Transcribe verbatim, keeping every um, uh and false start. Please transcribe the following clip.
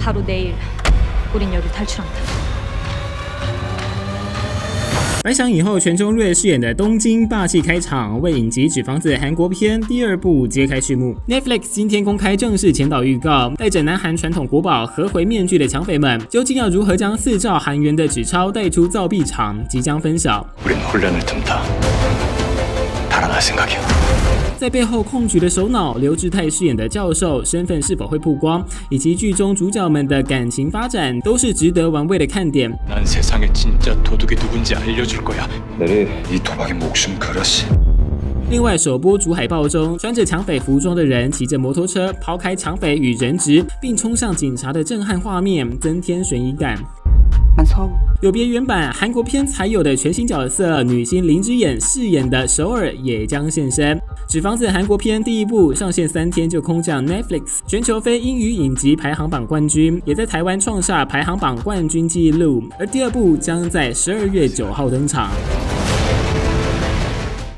바로 내일 우린 여기 탈출한다. 白想以后，全中瑞饰演的东京霸气开场，为影集《纸房子》韩国篇第二部揭开序幕。Netflix 今天公开正式前导预告，带着南韩传统国宝合回面具的抢匪们，究竟要如何将四兆韩元的纸钞带出造币厂，即将分晓。在背后控局的首脑刘智泰饰演的教授身份是否会曝光，以及剧中主角们的感情发展，都是值得玩味的看点。 난 세상에 진짜 도둑이 누군지 알려줄 거야. 내리 이 도박에 목숨 걸었어. 另外，首播主海报中，穿着抢匪服装的人骑着摩托车抛开抢匪与人质，并冲向警察的震撼画面，增添悬疑感。有别原版韩国片才有的全新角色，女星林之妍饰演的首尔也将现身。纸房子韩国片第一部上线三天就空降 Netflix 全球非英语影集排行榜冠军，也在台湾创下排行榜冠军纪录。而第二部将在十二月九号登场。